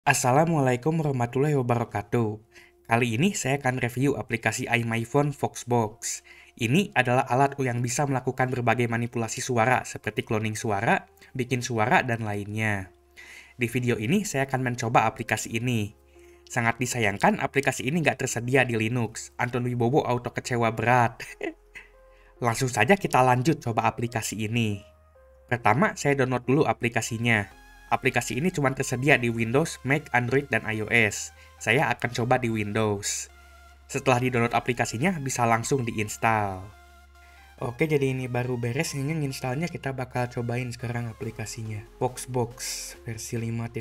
Assalamualaikum warahmatullahi wabarakatuh. Kali ini saya akan review aplikasi iMyPhone Voxbox. Ini adalah alat yang bisa melakukan berbagai manipulasi suara seperti cloning suara, bikin suara, dan lainnya. Di video ini saya akan mencoba aplikasi ini. Sangat disayangkan aplikasi ini nggak tersedia di Linux. Anton Wibowo auto kecewa berat. Langsung saja kita lanjut coba aplikasi ini. Pertama, saya download dulu aplikasinya. Aplikasi ini cuma tersedia di Windows, Mac, Android, dan iOS. Saya akan coba di Windows. Setelah di-download aplikasinya, bisa langsung diinstal. Oke, jadi ini baru beres. Ini installnya kita bakal cobain sekarang aplikasinya. Voxbox versi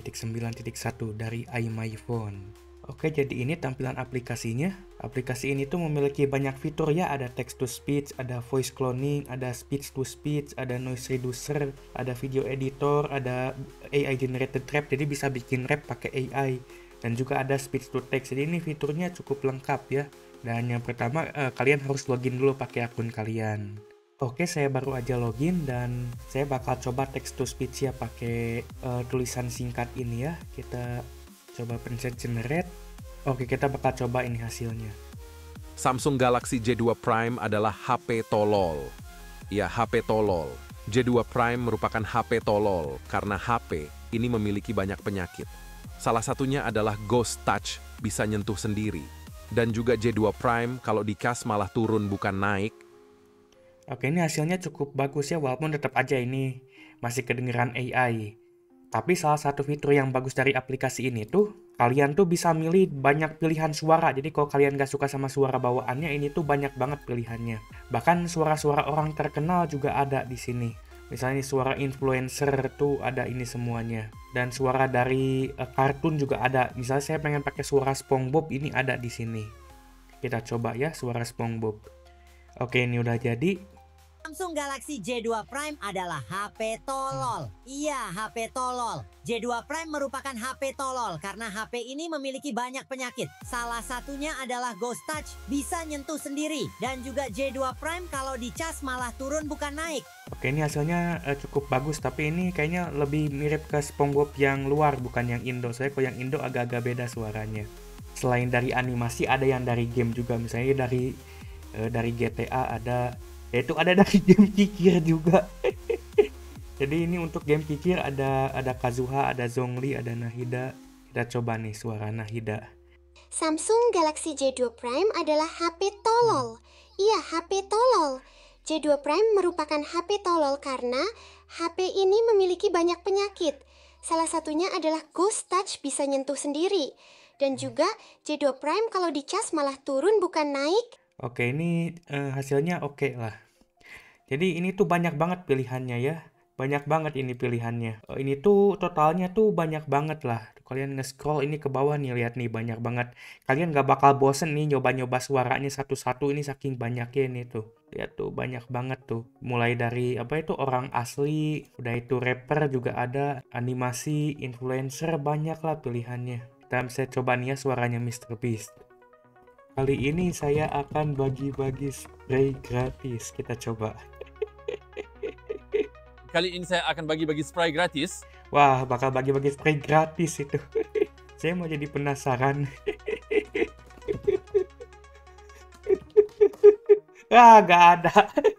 5.9.1 dari iMyPhone. Oke, jadi ini tampilan aplikasinya. Aplikasi ini tuh memiliki banyak fitur ya, ada text to speech, ada voice cloning, ada speech to speech, ada noise reducer, ada video editor, ada AI generated rap, jadi bisa bikin rap pakai AI. Dan juga ada speech to text, jadi ini fiturnya cukup lengkap ya. Dan yang pertama, kalian harus login dulu pakai akun kalian. Oke, saya baru aja login dan saya bakal coba text to speech ya pakai tulisan singkat ini ya. Kita coba pencet generate. Oke, kita bakal coba ini hasilnya. Samsung Galaxy J2 Prime adalah HP tolol. Ya, HP tolol. J2 Prime merupakan HP tolol karena HP ini memiliki banyak penyakit. Salah satunya adalah Ghost Touch, bisa nyentuh sendiri. Dan juga J2 Prime kalau dicas malah turun bukan naik. Oke, ini hasilnya cukup bagus ya, walaupun tetap aja ini masih kedengeran AI. Tapi salah satu fitur yang bagus dari aplikasi ini tuh, kalian tuh bisa milih banyak pilihan suara. Jadi kalau kalian gak suka sama suara bawaannya, ini tuh banyak banget pilihannya. Bahkan suara-suara orang terkenal juga ada di sini. Misalnya suara influencer tuh ada ini semuanya. Dan suara dari kartun juga ada. Misalnya saya pengen pakai suara SpongeBob, ini ada di sini. Kita coba ya suara SpongeBob. Oke, ini udah jadi. Samsung Galaxy J2 Prime adalah HP tolol. Iya, HP tolol. J2 Prime merupakan HP tolol karena HP ini memiliki banyak penyakit. Salah satunya adalah Ghost Touch, bisa nyentuh sendiri. Dan juga J2 Prime kalau dicas malah turun bukan naik. Oke, ini hasilnya cukup bagus, tapi ini kayaknya lebih mirip ke SpongeBob yang luar, bukan yang Indo. Soalnya kalau yang Indo agak-agak beda suaranya. Selain dari animasi, ada yang dari game juga. Misalnya dari GTA ada. Itu ada dari game kikir juga. Jadi ini untuk game kikir ada Kazuha, ada Zhongli, ada Nahida. Kita coba nih suara Nahida. Samsung Galaxy J2 Prime adalah HP tolol. Iya, HP tolol. J2 Prime merupakan HP tolol karena HP ini memiliki banyak penyakit. Salah satunya adalah Ghost Touch, bisa nyentuh sendiri. Dan juga J2 Prime kalau dicas malah turun bukan naik. Oke, ini hasilnya oke lah. Jadi ini tuh banyak banget pilihannya ya. Banyak banget ini pilihannya. Ini tuh totalnya tuh banyak banget lah. Kalian nge-scroll ini ke bawah nih, lihat nih banyak banget. Kalian gak bakal bosen nih nyoba-nyoba suaranya satu-satu, ini saking banyaknya ini tuh. Lihat tuh banyak banget tuh. Mulai dari apa itu orang asli, udah itu rapper juga ada, animasi, influencer, banyak lah pilihannya. Kita bisa coba nih ya suaranya Mr. Beast. Kali ini saya akan bagi-bagi spray gratis. Kita coba. Kali ini saya akan bagi-bagi spray gratis. Wah, bakal bagi-bagi spray gratis itu. Saya mau jadi penasaran. Gak ada.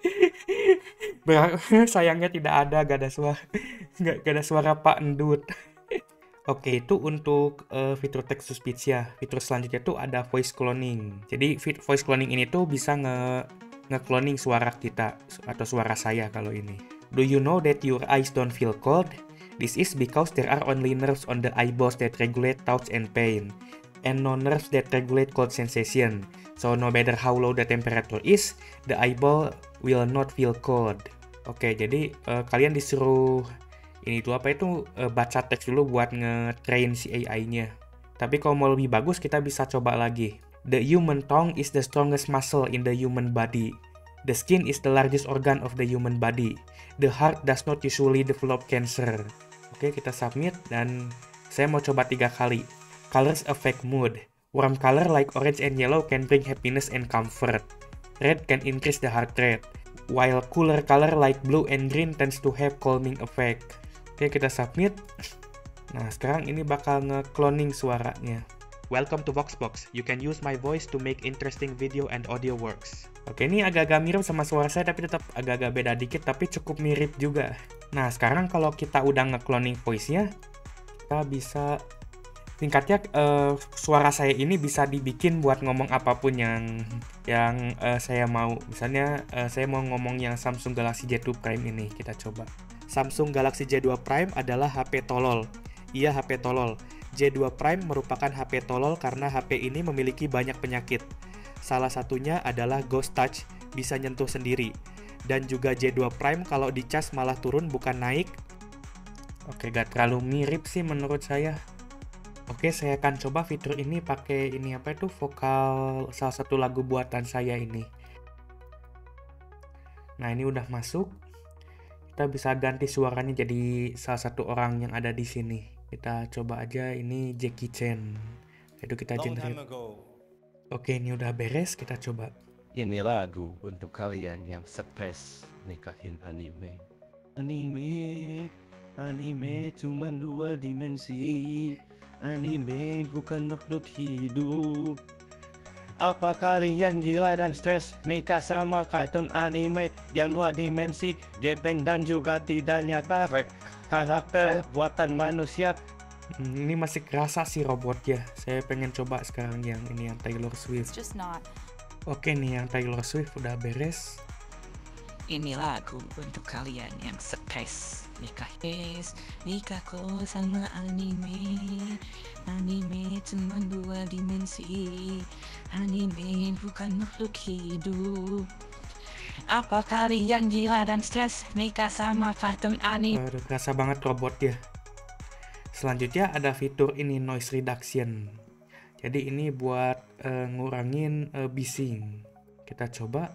Sayangnya tidak ada, gak ada suara Pak Endut. Oke, itu untuk fitur text to speech ya. Fitur selanjutnya tuh ada voice cloning. Jadi voice cloning ini tuh bisa nge-cloning suara kita atau suara saya kalau ini. Do you know that your eyes don't feel cold? This is because there are only nerves on the eyeballs that regulate touch and pain, and no nerves that regulate cold sensation. So no matter how low the temperature is, the eyeball will not feel cold. Oke, jadi kalian disuruh ini tuh apa itu baca teks dulu buat nge-train si AI-nya. Tapi kalau mau lebih bagus kita bisa coba lagi. The human tongue is the strongest muscle in the human body. The skin is the largest organ of the human body. The heart does not usually develop cancer. Oke, kita submit dan saya mau coba 3 kali. Colors affect mood. Warm color like orange and yellow can bring happiness and comfort. Red can increase the heart rate, while cooler color like blue and green tends to have calming effect. Oke, kita submit. Nah, sekarang ini bakal nge-cloning suaranya. Welcome to Voxbox. You can use my voice to make interesting video and audio works. Oke, ini agak-agak mirip sama suara saya, tapi tetap agak-agak beda dikit, tapi cukup mirip juga. Nah, sekarang kalau kita udah nge-cloning voice-nya, kita bisa tingkatnya suara saya ini bisa dibikin buat ngomong apapun yang saya mau. Misalnya saya mau ngomong yang Samsung Galaxy J2 Prime ini. Kita coba. Samsung Galaxy J2 Prime adalah HP tolol. Iya, HP tolol. J2 Prime merupakan HP tolol karena HP ini memiliki banyak penyakit. Salah satunya adalah Ghost Touch, bisa nyentuh sendiri. Dan juga J2 Prime kalau dicas malah turun bukan naik. Oke, gak terlalu mirip sih menurut saya. Oke, saya akan coba fitur ini pakai ini apa itu vokal salah satu lagu buatan saya ini. Nah, ini udah masuk. Kita bisa ganti suaranya jadi salah satu orang yang ada di sini. Kita coba aja ini Jackie Chan. Itu kita generate. Oke, ini udah beres, kita coba. Ini lagu untuk kalian yang stres nikahin anime. Anime cuma 2 dimensi. Anime bukan makhluk hidup. Apa kalian gila dan stres nikah sama kartun anime yang 2 dimensi, Jepang dan juga tidak nyata karakter buatan manusia? Ini masih kerasa sih robotnya. Saya pengen coba sekarang yang ini yang Taylor Swift. Just not. Oke nih yang Taylor Swift udah beres. Ini lagu untuk kalian yang stres nikahku sama anime. Anime cuma 2 dimensi. Anime bukan makhluk hidup. Apa kalian gila dan stres nikah sama kartun anime? Udah kerasa banget robotnya. Selanjutnya ada fitur ini noise reduction. Jadi ini buat ngurangin bising. Kita coba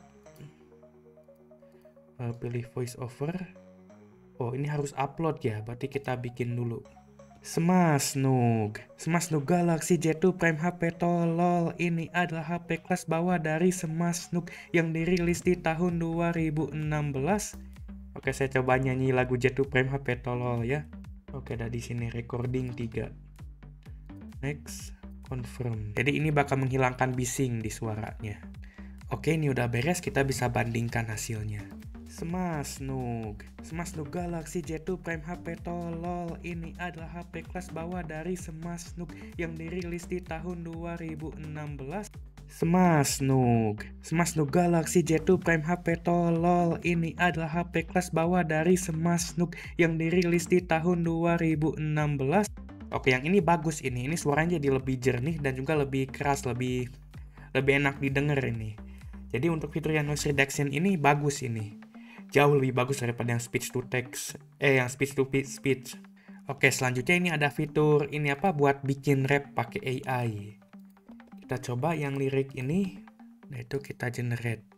pilih voice over. Oh, ini harus upload ya, berarti kita bikin dulu. Smash Nook Galaxy J2 Prime HP tolol. Ini adalah HP kelas bawah dari Smash Nook yang dirilis di tahun 2016. Oke, saya coba nyanyi lagu J2 Prime HP tolol ya. Oke, ada di sini recording 3. Next, confirm. Jadi ini bakal menghilangkan bising di suaranya. Oke, ini udah beres, kita bisa bandingkan hasilnya. Smash Nook Galaxy J2 Prime HP tolol. Ini adalah HP kelas bawah dari Smash Nook yang dirilis di tahun 2016. Smash Nook Galaxy J2 Prime HP tolol. Ini adalah HP kelas bawah dari Smash Nook yang dirilis di tahun 2016. Oke, yang ini bagus ini. Ini suaranya jadi lebih jernih dan juga lebih keras, lebih enak didengar ini. Jadi untuk fitur yang noise reduction ini bagus ini. Jauh lebih bagus daripada yang speech to text, yang speech to speech. Oke, selanjutnya ini ada fitur ini apa buat bikin rap pakai AI. Kita coba yang lirik ini, nah itu kita generate.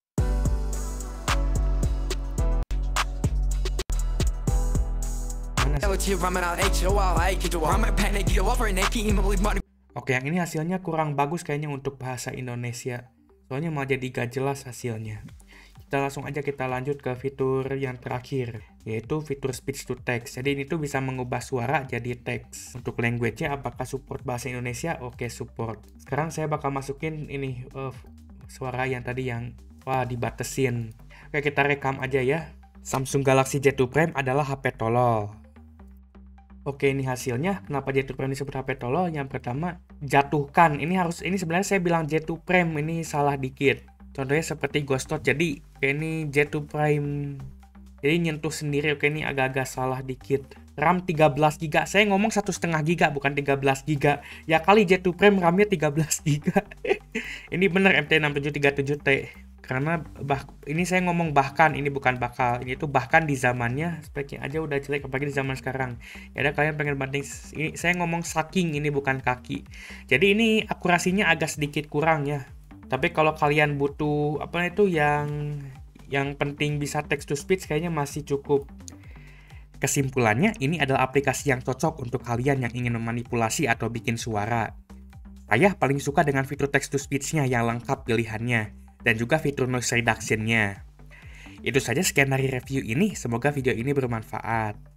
Oke, yang ini hasilnya kurang bagus kayaknya untuk bahasa Indonesia. Soalnya malah jadi gak jelas hasilnya. Kita langsung aja kita lanjut ke fitur yang terakhir, yaitu fitur speech to text. Jadi ini tuh bisa mengubah suara jadi teks. Untuk language-nya apakah support bahasa Indonesia? Oke, support. Sekarang saya bakal masukin ini suara yang tadi yang dibatesin. Oke, kita rekam aja ya. Samsung Galaxy J2 Prime adalah HP tolol. Oke, ini hasilnya. Kenapa J2 Prime disebut HP tolol? Yang pertama, jatuhkan. Ini sebenarnya saya bilang J2 Prime, ini salah dikit. Contohnya seperti Ghost Touch. Jadi ini J2 Prime. Jadi nyentuh sendiri. Oke, ini agak-agak salah dikit. RAM 13GB. Saya ngomong 1,5 GB bukan 13GB. Ya kali J2 Prime RAM-nya 13GB. Ini bener MT6737T. Karena ini saya ngomong bahkan, ini bukan bakal. Ini tuh bahkan di zamannya speknya aja udah jelek, apalagi di zaman sekarang. Ya ada kalian pengen banding, ini saya ngomong saking, ini bukan kaki. Jadi ini akurasinya agak sedikit kurang ya. Tapi kalau kalian butuh apa itu yang penting bisa text to speech kayaknya masih cukup. Kesimpulannya, ini adalah aplikasi yang cocok untuk kalian yang ingin memanipulasi atau bikin suara. Saya paling suka dengan fitur text to speech-nya yang lengkap pilihannya, dan juga fitur noise reduction-nya. Itu saja sekian dari review ini, semoga video ini bermanfaat.